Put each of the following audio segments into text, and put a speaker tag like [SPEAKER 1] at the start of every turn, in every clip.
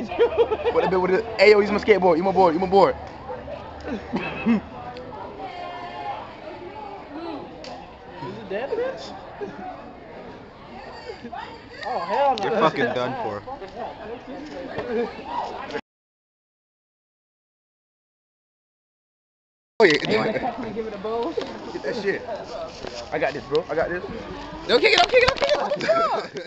[SPEAKER 1] What a bit with it. Hey, yo, he's my skateboard. You my board. You my board.
[SPEAKER 2] Is it dead, bitch? Oh, hell no.
[SPEAKER 3] You're fucking done for.
[SPEAKER 1] Oh, yeah.
[SPEAKER 2] Give it a bowl.
[SPEAKER 1] Get that shit. I got this, bro. I got this. Don't kick it. Don't kick it. Don't kick it.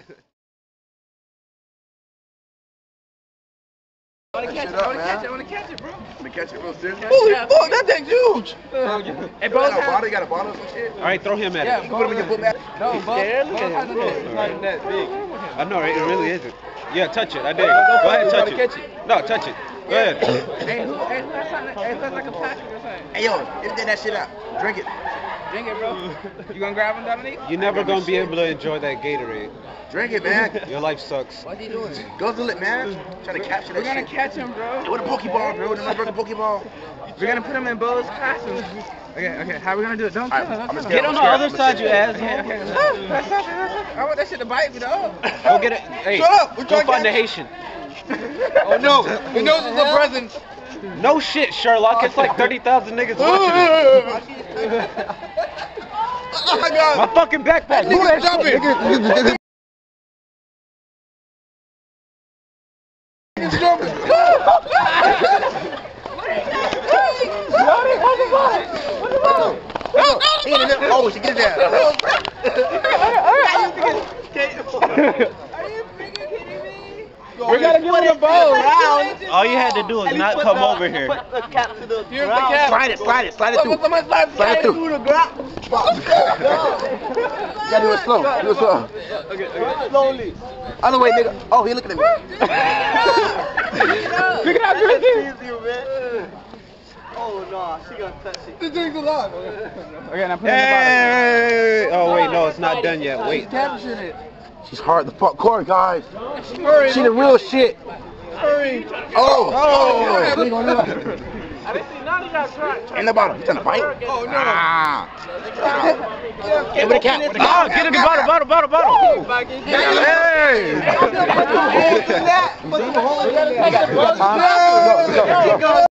[SPEAKER 2] I wanna catch it, bro.
[SPEAKER 1] Let me catch it, bro. Seriously.
[SPEAKER 2] Holy
[SPEAKER 1] fuck, that thing's huge.
[SPEAKER 2] Hey, bro,
[SPEAKER 1] You got a bottle or some shit?
[SPEAKER 3] Alright, throw him at
[SPEAKER 2] Yeah,
[SPEAKER 3] it.
[SPEAKER 1] You can put him in your book bag.
[SPEAKER 2] No, bro.
[SPEAKER 3] Look at him.
[SPEAKER 2] It's not that big.
[SPEAKER 3] I know, right? It really isn't. Yeah, touch it. I dare you. Go ahead and touch it.
[SPEAKER 2] Catch it.
[SPEAKER 3] No, touch it. Go ahead.
[SPEAKER 2] Hey, who has something? Hey, that's like a plastic or something.
[SPEAKER 1] Hey, yo, empty that shit out. Drink it.
[SPEAKER 2] Drink it, bro. You gonna grab him, Dominique?
[SPEAKER 3] You're never gonna be able to enjoy that Gatorade.
[SPEAKER 1] Drink it, man.
[SPEAKER 3] Your life sucks.
[SPEAKER 2] What's he doing?
[SPEAKER 1] Guzzle it, man. Trying to capture that
[SPEAKER 2] We're gonna
[SPEAKER 1] shit.
[SPEAKER 2] catch him, bro.
[SPEAKER 1] With a Pokeball, bro. Then I broke a Pokeball.
[SPEAKER 2] We're gonna put him in Bo's classroom. Okay, how we gonna do it? Don't kill him.
[SPEAKER 1] I'm
[SPEAKER 2] Don't
[SPEAKER 1] scared.
[SPEAKER 2] kill
[SPEAKER 3] Get
[SPEAKER 2] him.
[SPEAKER 3] on the other side, you asshole.
[SPEAKER 2] Okay. I want that shit to bite me, though.
[SPEAKER 3] Go get it. Hey,
[SPEAKER 1] Shut up. We're
[SPEAKER 3] go
[SPEAKER 1] trying to
[SPEAKER 3] find the
[SPEAKER 1] catch-
[SPEAKER 3] Haitian.
[SPEAKER 1] Oh, no. Your nose is a present.
[SPEAKER 3] No shit, Sherlock. It's like 30,000 niggas watching.
[SPEAKER 1] Oh, my God.
[SPEAKER 3] My fucking backpack. Move that shit.
[SPEAKER 1] Jumping. Niggas jumping. Oh, she get it down.
[SPEAKER 2] We gotta give him a bowl.
[SPEAKER 3] All you had to do is not come over here.
[SPEAKER 2] Here's the cap.
[SPEAKER 1] Slide it through. Slide it through. You gotta do it slow. Do it slow.
[SPEAKER 2] Okay. Slowly.
[SPEAKER 1] Other way, nigga. Oh, he looking at me.
[SPEAKER 2] Pick it up,
[SPEAKER 4] Oh no, she gonna touch it.
[SPEAKER 1] This thing's alive.
[SPEAKER 2] Okay, now put it in
[SPEAKER 3] Hey! Oh wait, no, it's not done yet. Wait.
[SPEAKER 2] Capturing it.
[SPEAKER 1] She's hard the fuck core, guys.
[SPEAKER 2] Hurry.
[SPEAKER 1] She the real shit.
[SPEAKER 2] Hurry.
[SPEAKER 1] Oh.
[SPEAKER 2] I didn't see none of y'all try.
[SPEAKER 1] In the bottom. He's trying to bite.
[SPEAKER 2] Oh, no.
[SPEAKER 1] Ah. Hey, with a cap. With a
[SPEAKER 3] Oh,
[SPEAKER 1] cap.
[SPEAKER 3] get in the bottle.
[SPEAKER 1] Hey.
[SPEAKER 2] Put the hole in that.
[SPEAKER 1] We got time. Go.